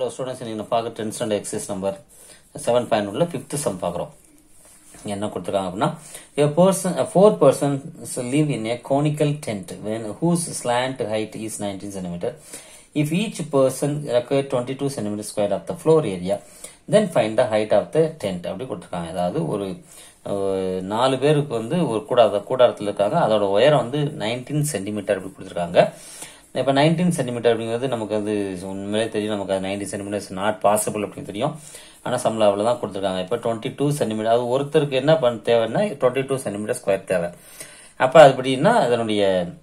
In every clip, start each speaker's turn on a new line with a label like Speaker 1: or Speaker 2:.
Speaker 1: Hello students, in the 10th standard exercise number 7.1 5th sum பார்க்கிறோம். என்ன கொடுத்திருக்காங்க அப்படினா four persons live in a conical tent whose slant height is 19 cm. If each person require 22 cm square of the floor area, then find the height of the tent. அப்படி கொடுத்திருக்காங்க. அதாவது ஒரு 4 பேருக்கு வந்து ஒரு கூடாரத்துல இருக்காங்க. அதோட உயரம் வந்து 19 cm அப்படி கொடுத்திருக்காங்க. இப்போ 19 சென்டிமீட்டர் அப்படிங்கிறது நமக்கு வந்து உண்மையிலே தெரியும். நமக்கு 19 சென்டிமீட்டர்ஸ் நாட் பாசிபிள் அப்படின்னு தெரியும். ஆனால் சம்பளம் அவ்வளோதான் கொடுத்துருக்காங்க. இப்போ 22 சென்டிமீட்டர், அது ஒருத்தருக்கு என்ன தேவைன்னா 22 சென்டிமீட்டர் ஸ்கொயர் தேவை. அப்போ அப்படின்னா அதனுடைய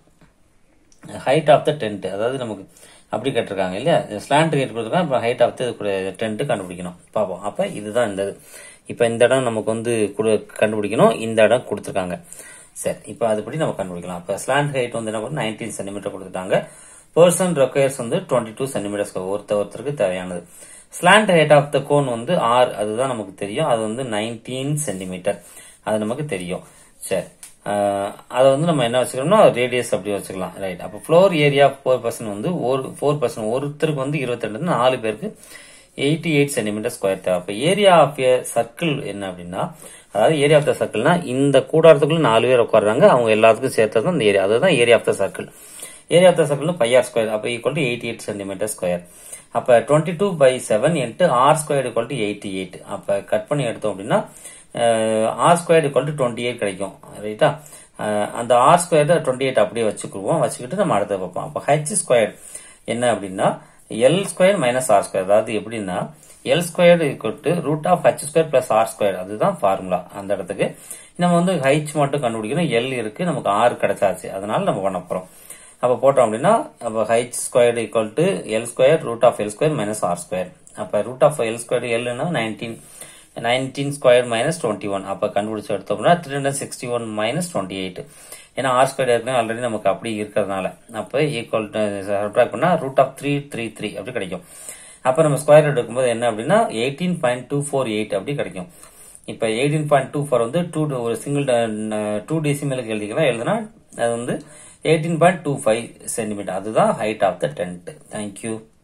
Speaker 1: ஹைட் ஆஃப் த டென்ட், அதாவது நமக்கு அப்படி கட்டிருக்காங்க இல்லையா, ஸ்லாண்ட் ரேட் கொடுத்துருக்காங்க. இப்போ ஹைட் ஆஃப் த டென்ட் கண்டுபிடிக்கணும் பார்ப்போம். அப்போ இதுதான் இந்த இப்போ இந்த இடம் நமக்கு வந்து கண்டுபிடிக்கணும். இந்த இடம் கொடுத்துருக்காங்க. சரி, இப்போ அதுபடி நம்ம கண்டுபிடிக்கலாம். இப்போ ஸ்லாண்ட் ஹைட் வந்து என்ன பண்ணணும், 19 சென்டிமீட்டர் கொடுத்துட்டாங்க. பர்சன் ரெக்வயர்ஸ் வந்து 22 சென்டிமீட்டர் ஒருத்தருக்கு தேவையானது. Slant height of the cone வந்து R, அதுதான் நமக்கு தெரியும். அது வந்து 19 சென்டிமீட்டர், அது நமக்கு தெரியும். சரி, அதை வந்து நம்ம என்ன வச்சுக்கணும்னா ரேடியஸ் அப்படி வச்சுக்கலாம். ரைட். அப்போ ஃப்ளோர் ஏரியா 4% வந்து 4% ஒருத்தருக்கு வந்து 22, 4 பேருக்கு 88 சென்டிமீட்டர் ஸ்கொயர் தேவை. அப்போ ஏரியா ஆஃப் ஏ சர்க்கிள் என்ன அப்படின்னா, அதாவது ஏரியா ஆஃப் த சர்க்கிள்னா இந்த கூடாரத்துக்குள்ள 4 பேர் உட்காடுறாங்க, அவங்க எல்லாத்துக்கும் சேர்த்தது இந்த ஏரியா, அதுதான் area of the circle. Area of the circle πr square, அப்போ ஈக்குவல் டு 88 சென்டிமீட்டர் ஸ்கொயர். அப்ப 22/7 into R square equal to 88. அப்ப கட் பண்ணி எடுத்தோம் அப்படின்னா ஆர் ஸ்கொயர் ஈக்குவல் டு 28 கிடைக்கும். ரைட்டா, அந்த ஆர் ஸ்கொயர் 28 அப்படியே வச்சுக்குவோம். வச்சுக்கிட்டு நம்ம அடுத்த பார்ப்போம். அப்ப ஹெச் ஸ்கொயர் என்ன அப்படின்னா L square minus R square, அதாவது எப்படின்னா L square equal to root of H square plus R square, அதுதான் ஃபார்முலா. அந்த இடத்துக்கு நம்ம வந்து ஹெச் மட்டும் கண்டுபிடிக்கணும். எல் இருக்கு, நமக்கு ஆர் கிடைச்சாச்சு, அதனால நம்ம பண்ண போறோம். அப்ப போட்டோம் அப்படின்னா அப்ப H square equal to L square root of L square minus R square. அப்ப ரூட் ஆஃப் எல் ஸ்கொயர் எல்னா 19 ஸ்கொயர் மைனஸ் 21. அப்ப கண்டுபிடிச்சு எடுத்தோம்னா 361 மைனஸ் 28. ஏன்னா ஆர் ஸ்கொயர் ஏற்கனவே ஆல்ரெடி நமக்கு அப்படி இருக்கிறதுனால அப்ப ஈக்குவல் சப்ட்ராக்ட் பண்ணா ரூட் ஆஃப் 333 அப்படி கிடைக்கும். அப்ப நம்ம ஸ்கொயர் எடுக்கும்போது என்ன அப்படின்னா 18.248 அப்படி கிடைக்கும். இப்ப 18.24 வந்து ஒரு சிங்கிள் 2 டெசிமலுக்கு எழுதினா அது வந்து 18.25 சென்டிமீட்டர், அதுதான் height of the tent. Thank you.